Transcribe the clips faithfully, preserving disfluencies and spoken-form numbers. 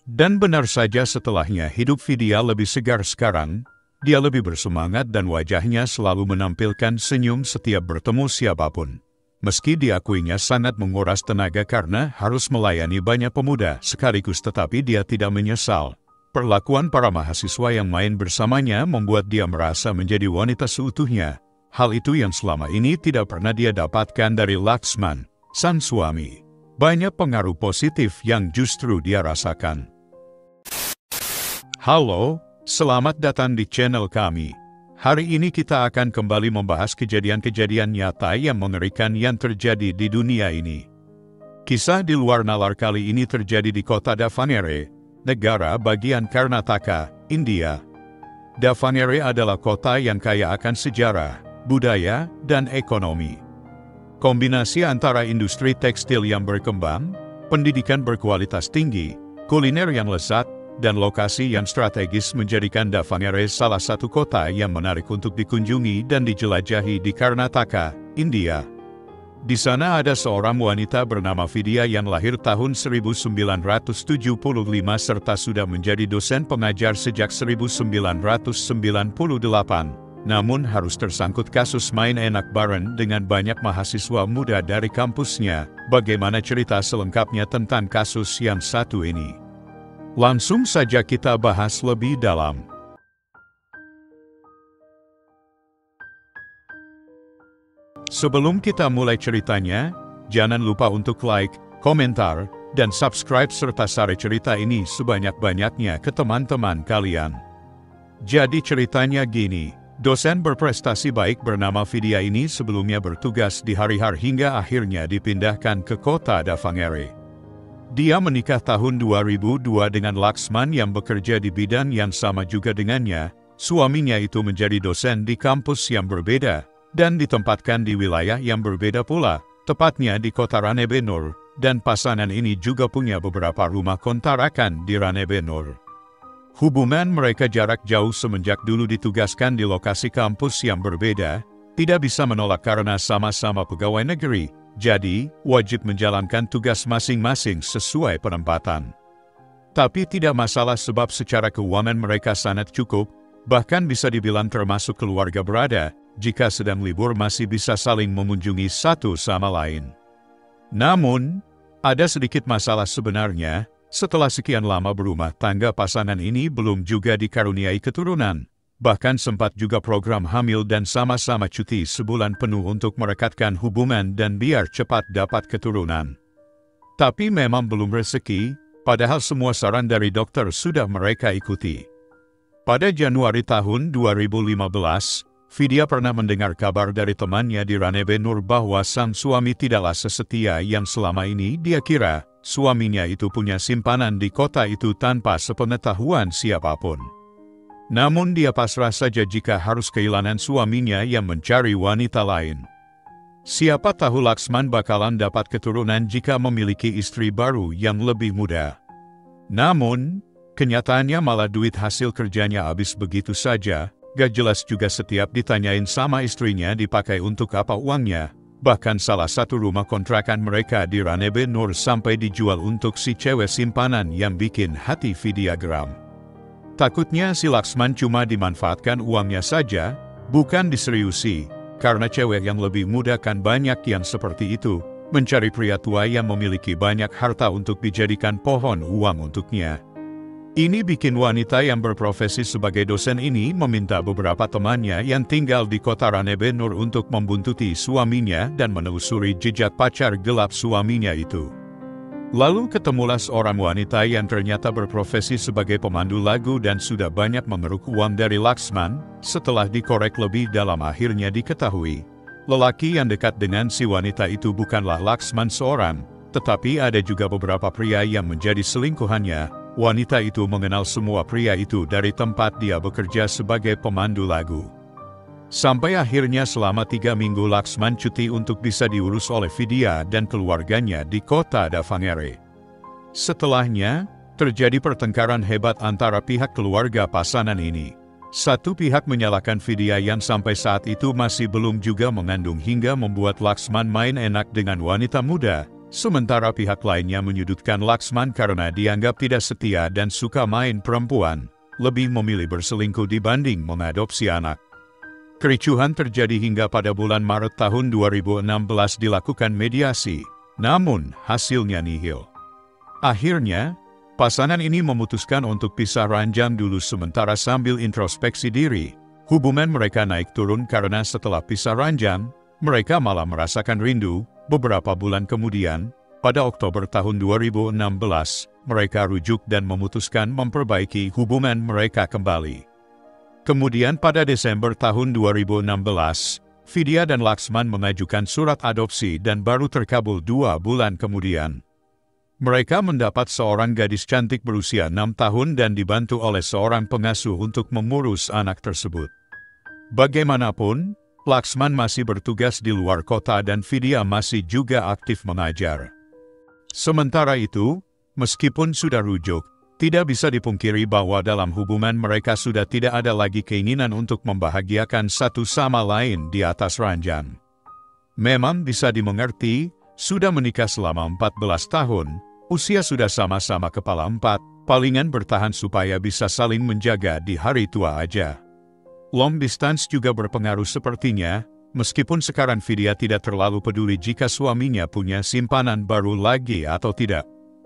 Dan benar saja setelahnya hidup Vidya lebih segar sekarang, dia lebih bersemangat dan wajahnya selalu menampilkan senyum setiap bertemu siapapun. Meski diakuinya sangat menguras tenaga karena harus melayani banyak pemuda sekaligus, tetapi dia tidak menyesal. Perlakuan para mahasiswa yang main bersamanya membuat dia merasa menjadi wanita seutuhnya. Hal itu yang selama ini tidak pernah dia dapatkan dari Laksman, sang suami. Banyak pengaruh positif yang justru dia rasakan. Halo, selamat datang di channel kami. Hari ini kita akan kembali membahas kejadian-kejadian nyata yang mengerikan yang terjadi di dunia ini. Kisah di luar nalar kali ini terjadi di kota Davanagere, negara bagian Karnataka, India. Davanagere adalah kota yang kaya akan sejarah, budaya, dan ekonomi. Kombinasi antara industri tekstil yang berkembang, pendidikan berkualitas tinggi, kuliner yang lezat, dan lokasi yang strategis menjadikan Davanagere salah satu kota yang menarik untuk dikunjungi dan dijelajahi di Karnataka, India. Di sana ada seorang wanita bernama Vidya yang lahir tahun seribu sembilan ratus tujuh puluh lima serta sudah menjadi dosen pengajar sejak seribu sembilan ratus sembilan puluh delapan, namun harus tersangkut kasus main enak bareng dengan banyak mahasiswa muda dari kampusnya. Bagaimana cerita selengkapnya tentang kasus yang satu ini? Langsung saja kita bahas lebih dalam. Sebelum kita mulai ceritanya, jangan lupa untuk like, komentar, dan subscribe serta share cerita ini sebanyak-banyaknya ke teman-teman kalian. Jadi ceritanya gini, dosen berprestasi baik bernama Vidya ini sebelumnya bertugas di Harihar hingga akhirnya dipindahkan ke kota Davanagere. Dia menikah tahun dua ribu dua dengan Laksman yang bekerja di bidang yang sama juga dengannya. Suaminya itu menjadi dosen di kampus yang berbeda, dan ditempatkan di wilayah yang berbeda pula, tepatnya di kota Ranebenur, dan pasangan ini juga punya beberapa rumah kontrakan di Ranebenur. Hubungan mereka jarak jauh semenjak dulu ditugaskan di lokasi kampus yang berbeda, tidak bisa menolak karena sama-sama pegawai negeri. Jadi, wajib menjalankan tugas masing-masing sesuai penempatan. Tapi tidak masalah sebab secara keuangan mereka sangat cukup, bahkan bisa dibilang termasuk keluarga berada, jika sedang libur masih bisa saling mengunjungi satu sama lain. Namun, ada sedikit masalah sebenarnya, setelah sekian lama berumah tangga pasangan ini belum juga dikaruniai keturunan. Bahkan sempat juga program hamil dan sama-sama cuti sebulan penuh untuk merekatkan hubungan dan biar cepat dapat keturunan. Tapi memang belum rezeki, padahal semua saran dari dokter sudah mereka ikuti. Pada Januari tahun dua ribu lima belas, Vidya pernah mendengar kabar dari temannya di Ranebenur bahwa sang suami tidaklah sesetia yang selama ini dia kira. Suaminya itu punya simpanan di kota itu tanpa sepengetahuan siapapun. Namun dia pasrah saja jika harus kehilangan suaminya yang mencari wanita lain. Siapa tahu Laksman bakalan dapat keturunan jika memiliki istri baru yang lebih muda. Namun, kenyataannya malah duit hasil kerjanya habis begitu saja, gak jelas juga setiap ditanyain sama istrinya dipakai untuk apa uangnya. Bahkan salah satu rumah kontrakan mereka di Ranebenur sampai dijual untuk si cewek simpanan yang bikin hati Vidya geram. Takutnya si Laksman cuma dimanfaatkan uangnya saja, bukan diseriusi, karena cewek yang lebih muda kan banyak yang seperti itu, mencari pria tua yang memiliki banyak harta untuk dijadikan pohon uang untuknya. Ini bikin wanita yang berprofesi sebagai dosen ini meminta beberapa temannya yang tinggal di kota Ranebenur untuk membuntuti suaminya dan menelusuri jejak pacar gelap suaminya itu. Lalu ketemulah seorang wanita yang ternyata berprofesi sebagai pemandu lagu dan sudah banyak mengeruk uang dari Laksman. Setelah dikorek lebih dalam akhirnya diketahui, lelaki yang dekat dengan si wanita itu bukanlah Laksman seorang, tetapi ada juga beberapa pria yang menjadi selingkuhannya. Wanita itu mengenal semua pria itu dari tempat dia bekerja sebagai pemandu lagu. Sampai akhirnya selama tiga minggu Laksman cuti untuk bisa diurus oleh Vidya dan keluarganya di kota Davanagere. Setelahnya, terjadi pertengkaran hebat antara pihak keluarga pasangan ini. Satu pihak menyalahkan Vidya yang sampai saat itu masih belum juga mengandung hingga membuat Laksman main enak dengan wanita muda. Sementara pihak lainnya menyudutkan Laksman karena dianggap tidak setia dan suka main perempuan, lebih memilih berselingkuh dibanding mengadopsi anak. Kericuhan terjadi hingga pada bulan Maret tahun dua ribu enam belas dilakukan mediasi, namun hasilnya nihil. Akhirnya, pasangan ini memutuskan untuk pisah ranjang dulu sementara sambil introspeksi diri. Hubungan mereka naik turun karena setelah pisah ranjang, mereka malah merasakan rindu. Beberapa bulan kemudian, pada Oktober tahun dua ribu enam belas, mereka rujuk dan memutuskan memperbaiki hubungan mereka kembali. Kemudian pada Desember tahun dua ribu enam belas, Vidya dan Laksman mengajukan surat adopsi dan baru terkabul dua bulan kemudian. Mereka mendapat seorang gadis cantik berusia enam tahun dan dibantu oleh seorang pengasuh untuk mengurus anak tersebut. Bagaimanapun, Laksman masih bertugas di luar kota dan Vidya masih juga aktif mengajar. Sementara itu, meskipun sudah rujuk, tidak bisa dipungkiri bahwa dalam hubungan mereka sudah tidak ada lagi keinginan untuk membahagiakan satu sama lain di atas ranjang. Memang bisa dimengerti, sudah menikah selama empat belas tahun, usia sudah sama-sama kepala empat, palingan bertahan supaya bisa saling menjaga di hari tua aja. Long distance juga berpengaruh sepertinya, meskipun sekarang Vidya tidak terlalu peduli jika suaminya punya simpanan baru lagi atau tidak.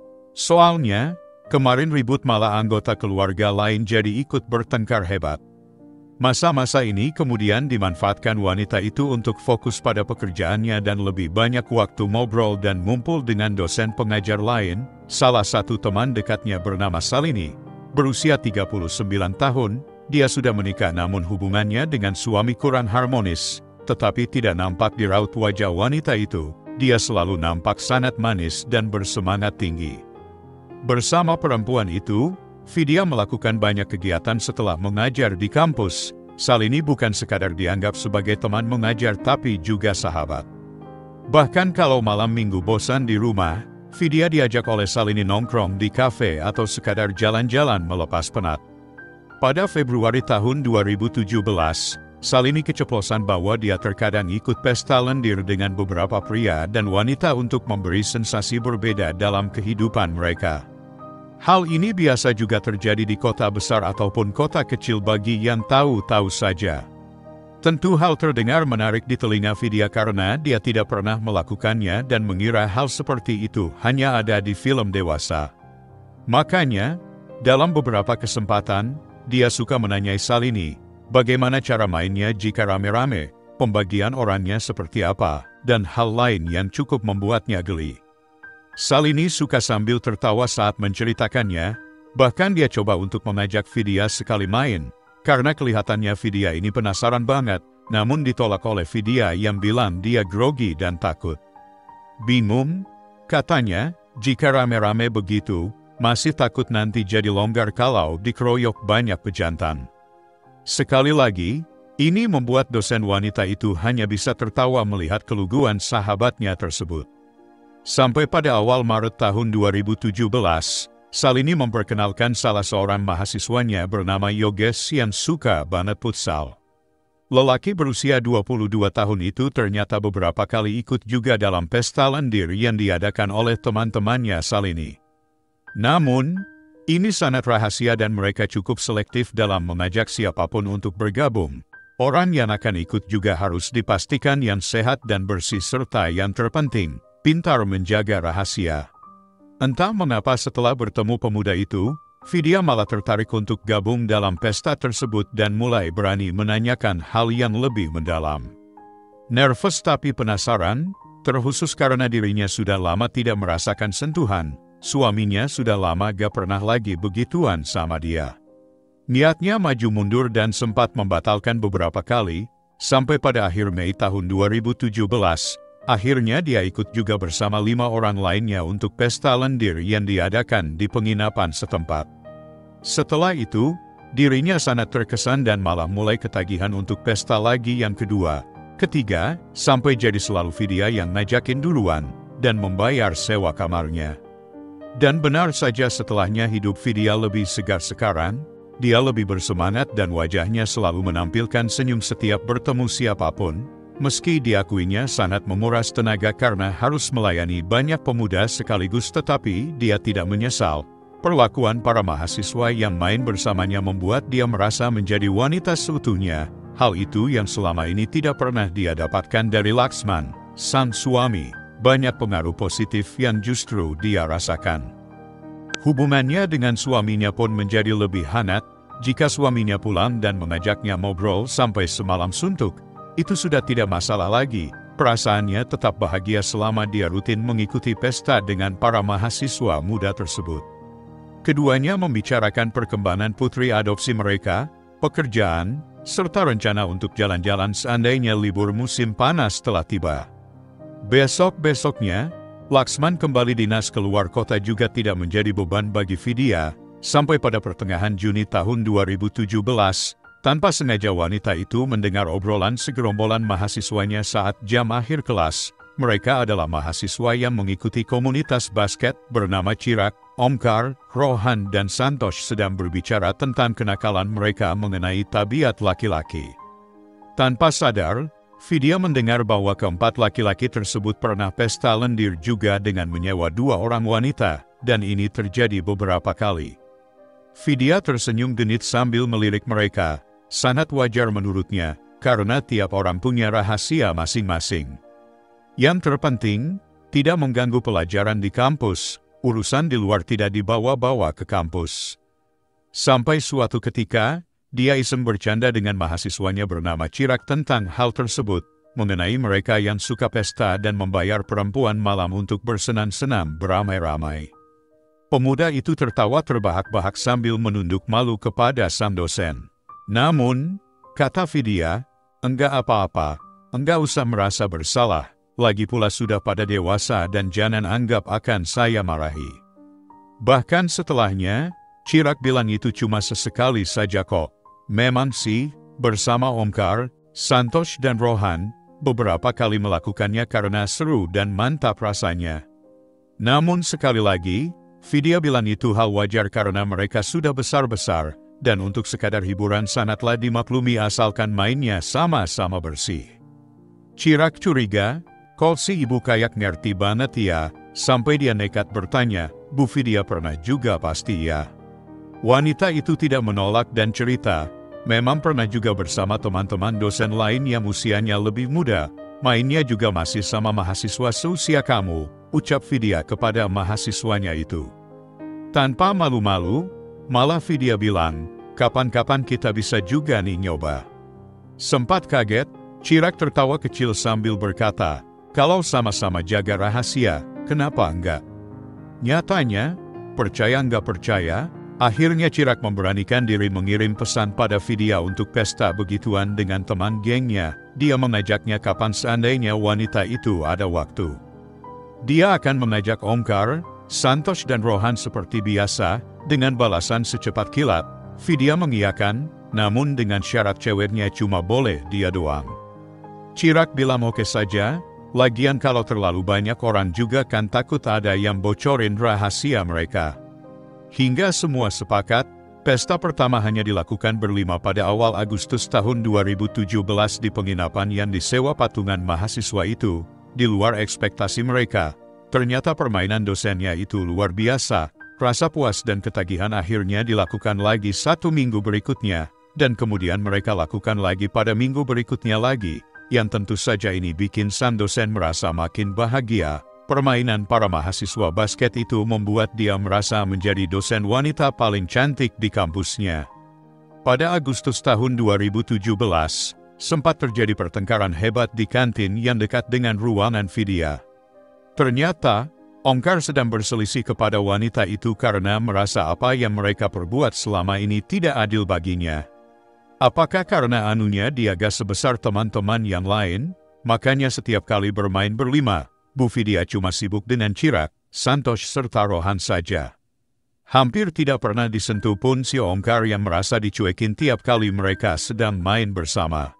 Soalnya, kemarin ribut malah anggota keluarga lain jadi ikut bertengkar hebat. Masa-masa ini kemudian dimanfaatkan wanita itu untuk fokus pada pekerjaannya dan lebih banyak waktu ngobrol dan ngumpul dengan dosen pengajar lain. Salah satu teman dekatnya bernama Salini, berusia tiga puluh sembilan tahun, dia sudah menikah namun hubungannya dengan suami kurang harmonis, tetapi tidak nampak di raut wajah wanita itu. Dia selalu nampak sangat manis dan bersemangat tinggi. Bersama perempuan itu, Vidya melakukan banyak kegiatan setelah mengajar di kampus. Salini bukan sekadar dianggap sebagai teman mengajar tapi juga sahabat. Bahkan kalau malam minggu bosan di rumah, Vidya diajak oleh Salini nongkrong di kafe atau sekadar jalan-jalan melepas penat. Pada Februari tahun dua ribu tujuh belas, Salini keceplosan bahwa dia terkadang ikut pesta lendir dengan beberapa pria dan wanita untuk memberi sensasi berbeda dalam kehidupan mereka. Hal ini biasa juga terjadi di kota besar ataupun kota kecil bagi yang tahu-tahu saja. Tentu hal terdengar menarik di telinga Vidya karena dia tidak pernah melakukannya dan mengira hal seperti itu hanya ada di film dewasa. Makanya, dalam beberapa kesempatan, dia suka menanyai Salini, bagaimana cara mainnya jika rame-rame, pembagian orangnya seperti apa, dan hal lain yang cukup membuatnya geli. Salini suka sambil tertawa saat menceritakannya, bahkan dia coba untuk mengajak Vidya sekali main, karena kelihatannya Vidya ini penasaran banget, namun ditolak oleh Vidya yang bilang dia grogi dan takut. Bingung, katanya, jika rame-rame begitu, masih takut nanti jadi longgar kalau dikeroyok banyak pejantan. Sekali lagi, ini membuat dosen wanita itu hanya bisa tertawa melihat keluguan sahabatnya tersebut. Sampai pada awal Maret tahun dua ribu tujuh belas, Salini memperkenalkan salah seorang mahasiswanya bernama Yogesh yang suka banget futsal. Lelaki berusia dua puluh dua tahun itu ternyata beberapa kali ikut juga dalam pesta lendir yang diadakan oleh teman-temannya Salini. Namun, ini sangat rahasia dan mereka cukup selektif dalam mengajak siapapun untuk bergabung. Orang yang akan ikut juga harus dipastikan yang sehat dan bersih serta yang terpenting, pintar menjaga rahasia. Entah mengapa setelah bertemu pemuda itu, Vidya malah tertarik untuk gabung dalam pesta tersebut dan mulai berani menanyakan hal yang lebih mendalam. Nervous tapi penasaran, terkhusus karena dirinya sudah lama tidak merasakan sentuhan. Suaminya sudah lama gak pernah lagi begituan sama dia. Niatnya maju mundur dan sempat membatalkan beberapa kali, sampai pada akhir Mei tahun dua ribu tujuh belas, akhirnya dia ikut juga bersama lima orang lainnya untuk pesta lendir yang diadakan di penginapan setempat. Setelah itu, dirinya sangat terkesan dan malah mulai ketagihan untuk pesta lagi yang kedua, ketiga, sampai jadi selalu Vidya yang ngajakin duluan, dan membayar sewa kamarnya. Dan benar saja setelahnya hidup Vidya lebih segar sekarang, dia lebih bersemangat dan wajahnya selalu menampilkan senyum setiap bertemu siapapun, Meski diakuinya sangat menguras tenaga karena harus melayani banyak pemuda sekaligus, tetapi dia tidak menyesal. Perlakuan para mahasiswa yang main bersamanya membuat dia merasa menjadi wanita seutuhnya. Hal itu yang selama ini tidak pernah dia dapatkan dari Laksman, sang suami. Banyak pengaruh positif yang justru dia rasakan. Hubungannya dengan suaminya pun menjadi lebih hangat. Jika suaminya pulang dan mengajaknya ngobrol sampai semalam suntuk, itu sudah tidak masalah lagi. Perasaannya tetap bahagia selama dia rutin mengikuti pesta dengan para mahasiswa muda tersebut. Keduanya membicarakan perkembangan putri adopsi mereka, pekerjaan, serta rencana untuk jalan-jalan seandainya libur musim panas telah tiba. Besok-besoknya, Laksman kembali dinas keluar kota juga tidak menjadi beban bagi Vidya. Sampai pada pertengahan Juni tahun dua ribu tujuh belas, tanpa sengaja wanita itu mendengar obrolan segerombolan mahasiswanya saat jam akhir kelas. Mereka adalah mahasiswa yang mengikuti komunitas basket bernama Chirag. Omkar, Rohan dan Santosh sedang berbicara tentang kenakalan mereka mengenai tabiat laki-laki. Tanpa sadar, Vidya mendengar bahwa keempat laki-laki tersebut pernah pesta lendir juga dengan menyewa dua orang wanita, dan ini terjadi beberapa kali. Vidya tersenyum genit sambil melirik mereka. Sangat wajar menurutnya, karena tiap orang punya rahasia masing-masing. Yang terpenting, tidak mengganggu pelajaran di kampus, urusan di luar tidak dibawa-bawa ke kampus. Sampai suatu ketika, dia iseng bercanda dengan mahasiswanya bernama Chirag tentang hal tersebut, mengenai mereka yang suka pesta dan membayar perempuan malam untuk bersenang-senang beramai-ramai. Pemuda itu tertawa terbahak-bahak sambil menunduk malu kepada sang dosen. Namun, kata Vidya, enggak apa-apa, enggak usah merasa bersalah, lagi pula sudah pada dewasa dan jangan anggap akan saya marahi. Bahkan setelahnya, Chirag bilang itu cuma sesekali saja kok. Memang sih, bersama Omkar, Santosh dan Rohan, beberapa kali melakukannya karena seru dan mantap rasanya. Namun sekali lagi, Vidya bilang itu hal wajar karena mereka sudah besar-besar, dan untuk sekadar hiburan sangatlah dimaklumi asalkan mainnya sama-sama bersih. Chirag curiga, kok si ibu kayak ngerti banget ya, sampai dia nekat bertanya, Bu Vidya pernah juga pasti ya. Wanita itu tidak menolak dan cerita, memang pernah juga bersama teman-teman dosen lain yang usianya lebih muda, mainnya juga masih sama mahasiswa seusia kamu, ucap Vidya kepada mahasiswanya itu. Tanpa malu-malu, malah Vidya bilang, kapan-kapan kita bisa juga nih nyoba. Sempat kaget, Chirag tertawa kecil sambil berkata, kalau sama-sama jaga rahasia, kenapa enggak? Nyatanya, percaya nggak percaya, akhirnya Chirag memberanikan diri mengirim pesan pada Vidya untuk pesta begituan dengan teman gengnya. Dia mengajaknya kapan seandainya wanita itu ada waktu. Dia akan mengajak Omkar, Santosh dan Rohan seperti biasa, dengan balasan secepat kilat. Vidya mengiyakan, namun dengan syarat ceweknya cuma boleh dia doang. Chirag bilang oke saja, lagian kalau terlalu banyak orang juga kan takut ada yang bocorin rahasia mereka. Hingga semua sepakat, pesta pertama hanya dilakukan berlima pada awal Agustus tahun dua ribu tujuh belas di penginapan yang disewa patungan mahasiswa itu. Di luar ekspektasi mereka, ternyata permainan dosennya itu luar biasa. Rasa puas dan ketagihan akhirnya dilakukan lagi satu minggu berikutnya, dan kemudian mereka lakukan lagi pada minggu berikutnya lagi, yang tentu saja ini bikin sang dosen merasa makin bahagia. Permainan para mahasiswa basket itu membuat dia merasa menjadi dosen wanita paling cantik di kampusnya. Pada Agustus tahun dua ribu tujuh belas, sempat terjadi pertengkaran hebat di kantin yang dekat dengan ruangan Vidya. Ternyata, Omkar sedang berselisih kepada wanita itu karena merasa apa yang mereka perbuat selama ini tidak adil baginya. Apakah karena anunya dia gak sebesar teman-teman yang lain, makanya setiap kali bermain berlima, Bu Vidya cuma sibuk dengan Chirag, Santosh serta Rohan saja. Hampir tidak pernah disentuh pun si Omkar yang merasa dicuekin tiap kali mereka sedang main bersama.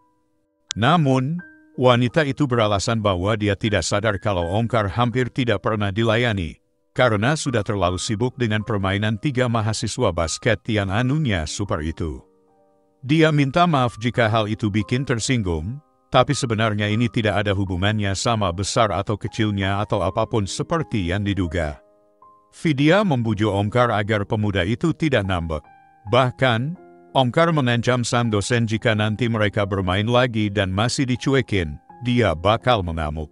Namun, wanita itu beralasan bahwa dia tidak sadar kalau Omkar hampir tidak pernah dilayani, karena sudah terlalu sibuk dengan permainan tiga mahasiswa basket yang anunya super itu. Dia minta maaf jika hal itu bikin tersinggung, Tapi sebenarnya ini tidak ada hubungannya sama besar atau kecilnya atau apapun seperti yang diduga. Vidya membujuk Omkar agar pemuda itu tidak ngambek. Bahkan, Omkar mengancam sang dosen jika nanti mereka bermain lagi dan masih dicuekin, dia bakal mengamuk.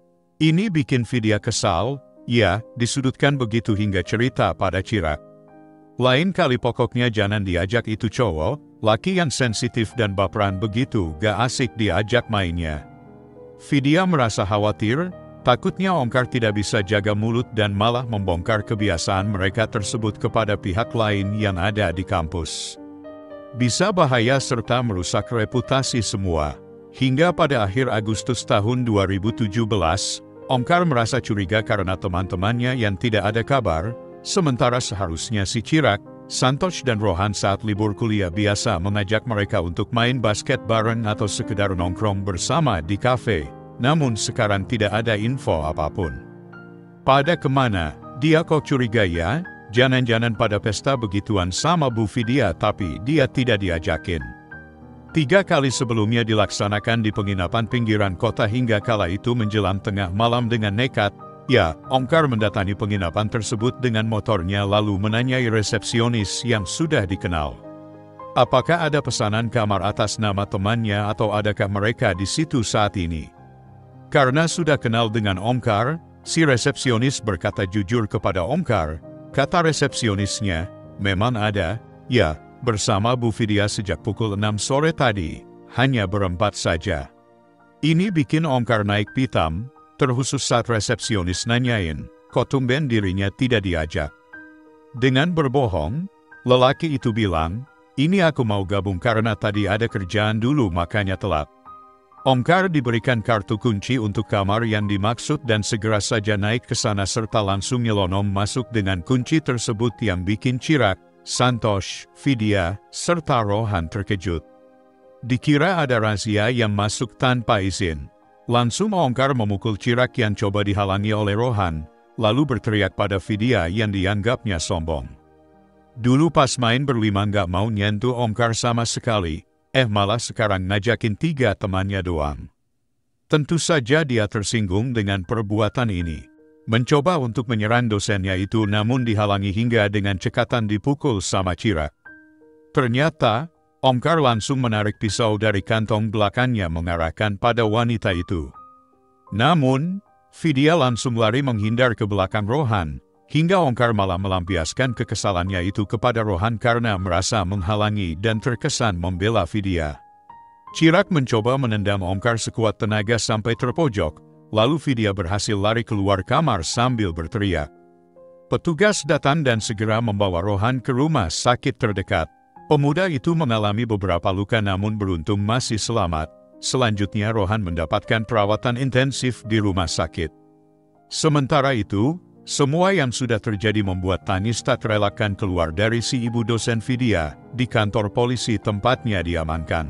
Ini bikin Vidya kesal, ya, disudutkan begitu hingga cerita pada Chirag. Lain kali pokoknya jangan diajak itu cowok, laki yang sensitif dan baperan begitu gak asik diajak mainnya. Vidya merasa khawatir, takutnya Omkar tidak bisa jaga mulut dan malah membongkar kebiasaan mereka tersebut kepada pihak lain yang ada di kampus. Bisa bahaya serta merusak reputasi semua. Hingga pada akhir Agustus tahun dua ribu tujuh belas, Omkar merasa curiga karena teman-temannya yang tidak ada kabar, sementara seharusnya si Chirag, Santosh dan Rohan saat libur kuliah biasa mengajak mereka untuk main basket bareng atau sekedar nongkrong bersama di kafe, namun sekarang tidak ada info apapun. Pada kemana, dia kok curiga ya? Jangan-jangan pada pesta begituan sama Bu Vidya tapi dia tidak diajakin. Tiga kali sebelumnya dilaksanakan di penginapan pinggiran kota hingga kala itu menjelang tengah malam dengan nekat, ya, Omkar mendatangi penginapan tersebut dengan motornya lalu menanyai resepsionis yang sudah dikenal. Apakah ada pesanan kamar atas nama temannya atau adakah mereka di situ saat ini? Karena sudah kenal dengan Omkar, si resepsionis berkata jujur kepada Omkar, kata resepsionisnya, memang ada, ya, bersama Bu Vidya sejak pukul enam sore tadi, hanya berempat saja. Ini bikin Omkar naik pitam, terkhusus saat resepsionis nanyain, kok tumben dirinya tidak diajak. Dengan berbohong, lelaki itu bilang, ini aku mau gabung karena tadi ada kerjaan dulu makanya telat. Omkar diberikan kartu kunci untuk kamar yang dimaksud dan segera saja naik ke sana serta langsung nyelonong masuk dengan kunci tersebut yang bikin Chirag, Santosh, Vidya, serta Rohan terkejut. Dikira ada razia yang masuk tanpa izin. Langsung Omkar memukul Chirag yang coba dihalangi oleh Rohan, lalu berteriak pada Vidya yang dianggapnya sombong. Dulu pas main berlima nggak mau nyentuh Omkar sama sekali, eh malah sekarang ngajakin tiga temannya doang. Tentu saja dia tersinggung dengan perbuatan ini. Mencoba untuk menyerang dosennya itu namun dihalangi hingga dengan cekatan dipukul sama Chirag. Ternyata, Omkar langsung menarik pisau dari kantong belakangnya mengarahkan pada wanita itu. Namun, Vidya langsung lari menghindar ke belakang Rohan, hingga Omkar malah melampiaskan kekesalannya itu kepada Rohan karena merasa menghalangi dan terkesan membela Vidya. Chirag mencoba menendang Omkar sekuat tenaga sampai terpojok, lalu Vidya berhasil lari keluar kamar sambil berteriak. Petugas datang dan segera membawa Rohan ke rumah sakit terdekat. Pemuda itu mengalami beberapa luka namun beruntung masih selamat. Selanjutnya Rohan mendapatkan perawatan intensif di rumah sakit. Sementara itu, semua yang sudah terjadi membuat tangis tak terelakkan keluar dari si ibu dosen Vidya di kantor polisi tempatnya diamankan.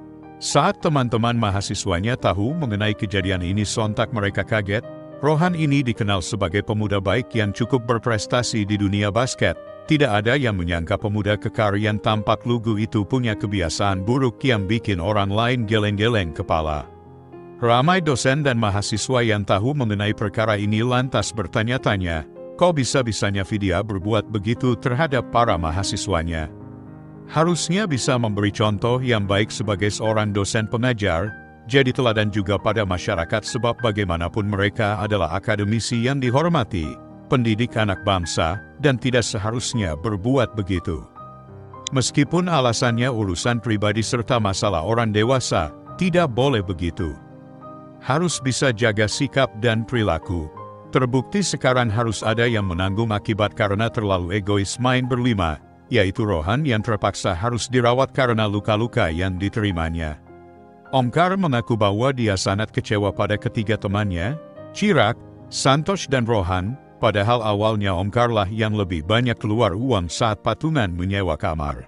Saat teman-teman mahasiswanya tahu mengenai kejadian ini sontak mereka kaget. Rohan ini dikenal sebagai pemuda baik yang cukup berprestasi di dunia basket. Tidak ada yang menyangka pemuda kekar yang tampak lugu itu punya kebiasaan buruk yang bikin orang lain geleng-geleng kepala. Ramai dosen dan mahasiswa yang tahu mengenai perkara ini lantas bertanya-tanya, kok bisa-bisanya Vidya berbuat begitu terhadap para mahasiswanya? Harusnya bisa memberi contoh yang baik sebagai seorang dosen pengajar, jadi teladan juga pada masyarakat sebab bagaimanapun mereka adalah akademisi yang dihormati, pendidik anak bangsa, dan tidak seharusnya berbuat begitu. Meskipun alasannya urusan pribadi serta masalah orang dewasa, tidak boleh begitu. Harus bisa jaga sikap dan perilaku. Terbukti sekarang harus ada yang menanggung akibat karena terlalu egois main berlima, yaitu Rohan yang terpaksa harus dirawat karena luka-luka yang diterimanya. Omkar mengaku bahwa dia sangat kecewa pada ketiga temannya, Chirag, Santosh dan Rohan, padahal awalnya Omkar lah yang lebih banyak keluar uang saat patungan menyewa kamar.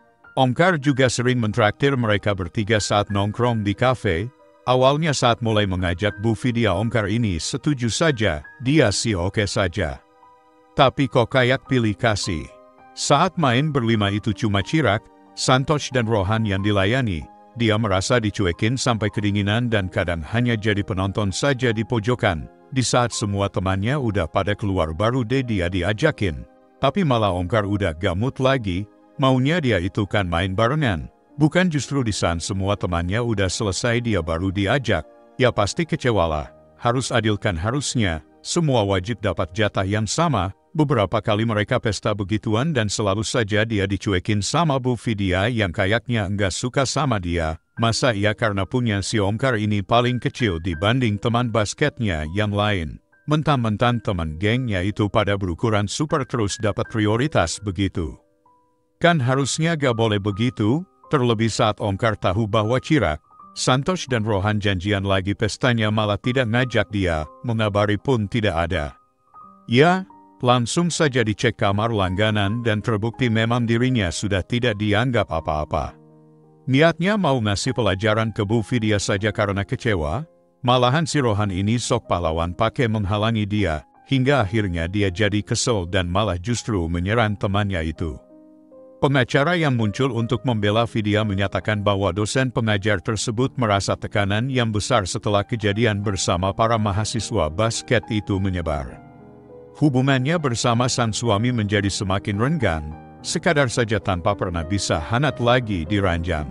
Omkar juga sering mentraktir mereka bertiga saat nongkrong di kafe. Awalnya saat mulai mengajak Bu Vidya Omkar ini setuju saja, dia sih oke saja. Tapi kok kayak pilih kasih. Saat main berlima itu cuma Chirag, Santosh dan Rohan yang dilayani, dia merasa dicuekin sampai kedinginan dan kadang hanya jadi penonton saja di pojokan. Di saat semua temannya udah pada keluar baru deh dia diajakin. Tapi malah Omkar udah gamut lagi, maunya dia itu kan main barengan. Bukan justru di saat semua temannya udah selesai dia baru diajak. Ya pasti kecewalah. Harus adilkan harusnya, semua wajib dapat jatah yang sama. Beberapa kali mereka pesta begituan dan selalu saja dia dicuekin sama Bu Vidya yang kayaknya enggak suka sama dia. Masa iya karena punya si Omkar ini paling kecil dibanding teman basketnya yang lain. Mentang-mentang teman gengnya itu pada berukuran super terus dapat prioritas begitu. Kan harusnya gak boleh begitu. Terlebih saat Omkar tahu bahwa Chirag, Santosh dan Rohan janjian lagi pestanya malah tidak ngajak dia, mengabari pun tidak ada. Ya, langsung saja dicek kamar langganan dan terbukti memang dirinya sudah tidak dianggap apa-apa. Niatnya mau ngasih pelajaran ke Bu Vidya saja karena kecewa, malahan si Rohan ini sok pahlawan pakai menghalangi dia, hingga akhirnya dia jadi kesel dan malah justru menyerang temannya itu. Pengacara yang muncul untuk membela Vidya menyatakan bahwa dosen pengajar tersebut merasa tekanan yang besar setelah kejadian bersama para mahasiswa basket itu menyebar. Hubungannya bersama sang suami menjadi semakin renggang, sekadar saja tanpa pernah bisa hangat lagi diranjang.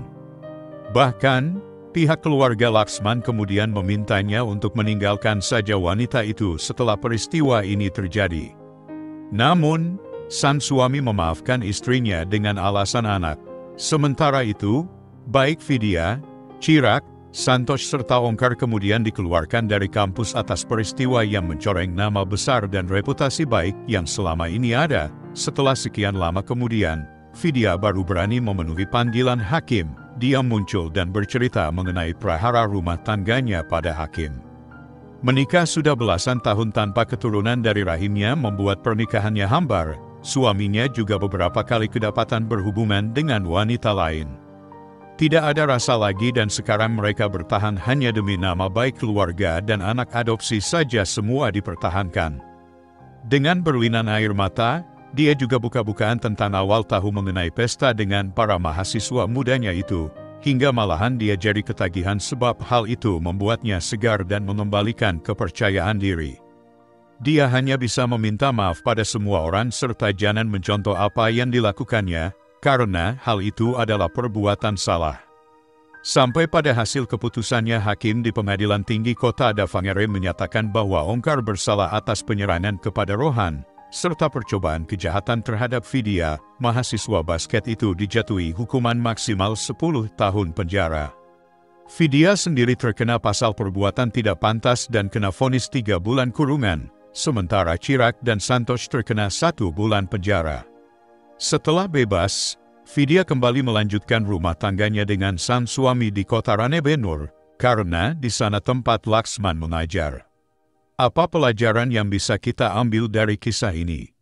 Bahkan, pihak keluarga Laksman kemudian memintanya untuk meninggalkan saja wanita itu setelah peristiwa ini terjadi. Namun, sang suami memaafkan istrinya dengan alasan anak. Sementara itu, baik Vidya, Chirag, Santosh serta Omkar kemudian dikeluarkan dari kampus atas peristiwa yang mencoreng nama besar dan reputasi baik yang selama ini ada. Setelah sekian lama kemudian, Vidya baru berani memenuhi panggilan hakim. Dia muncul dan bercerita mengenai prahara rumah tangganya pada hakim. Menikah sudah belasan tahun tanpa keturunan dari rahimnya membuat pernikahannya hambar. Suaminya juga beberapa kali kedapatan berhubungan dengan wanita lain. Tidak ada rasa lagi dan sekarang mereka bertahan hanya demi nama baik keluarga dan anak adopsi saja semua dipertahankan. Dengan berlinang air mata, dia juga buka-bukaan tentang awal tahu mengenai pesta dengan para mahasiswa mudanya itu, hingga malahan dia jadi ketagihan sebab hal itu membuatnya segar dan mengembalikan kepercayaan diri. Dia hanya bisa meminta maaf pada semua orang serta jangan mencontoh apa yang dilakukannya, karena hal itu adalah perbuatan salah. Sampai pada hasil keputusannya hakim di Pengadilan Tinggi Kota Davangere menyatakan bahwa Omkar bersalah atas penyerangan kepada Rohan, serta percobaan kejahatan terhadap Vidya, mahasiswa basket itu dijatuhi hukuman maksimal sepuluh tahun penjara. Vidya sendiri terkena pasal perbuatan tidak pantas dan kena vonis tiga bulan kurungan. Sementara Chirag dan Santosh terkena satu bulan penjara. Setelah bebas, Vidya kembali melanjutkan rumah tangganya dengan sang suami di kota Ranebennur, karena di sana tempat Laksman mengajar. Apa pelajaran yang bisa kita ambil dari kisah ini?